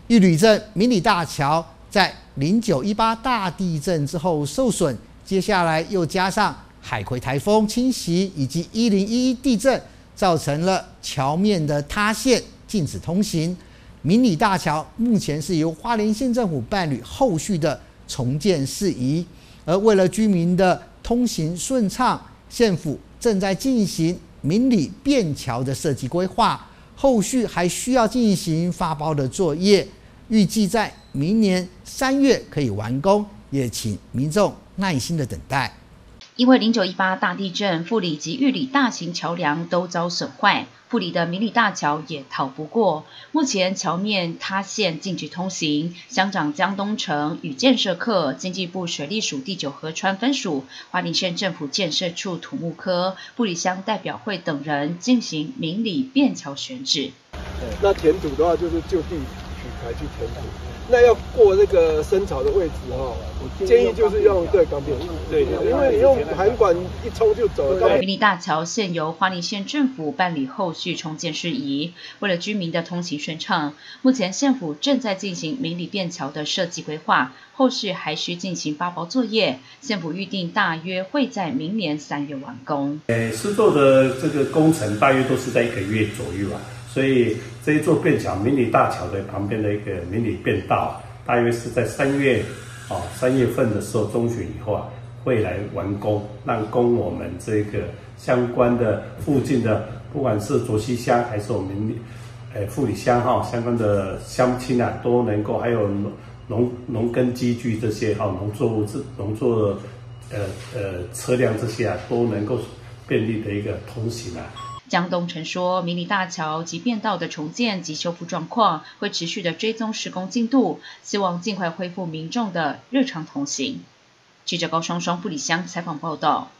玉里镇明里大桥在0918大地震之后受损，接下来又加上海葵台风侵袭以及1011地震，造成了桥面的塌陷，禁止通行。明里大桥目前是由花莲县政府办理后续的重建事宜，而为了居民的通行顺畅，县府正在进行明里便桥的设计规划，后续还需要进行发包的作业，预计在明年3月可以完工，也请民众耐心的等待。 因为0918大地震，富里及玉里大型桥梁都遭损坏，富里的明里大桥也逃不过。目前桥面塌陷，禁止通行。乡长江东成与建设科、经济部水利署第9河川分署、花莲县政府建设处土木科、富里乡代表会等人进行明里便桥选址。 那填土的话，就是就地取材去填土。那要过那个深槽的位置建议就是用钢片，对，因为你用涵管一冲就走了。 明里大桥现由花莲县政府办理后续重建事宜，为了居民的通行顺畅，目前县府正在进行明里便桥的设计规划，后续还需进行发包作业。县府预定大约会在明年3月完工。 施作的这个工程大约都是在1个月左右啊。所以这一座便桥，明里大桥的旁边的一个明里便道，大约是在3月份的时候中旬以后会来完工，让供我们这个相关的附近的，不管是卓溪乡还是我们富里乡相关的乡亲都能够，还有农耕机具这些农作车辆这些都能够便利的一个通行江东成说，明里大桥及便道的重建及修复状况会持续的追踪施工进度，希望尽快恢复民众的日常通行。记者高双双富里乡采访报道。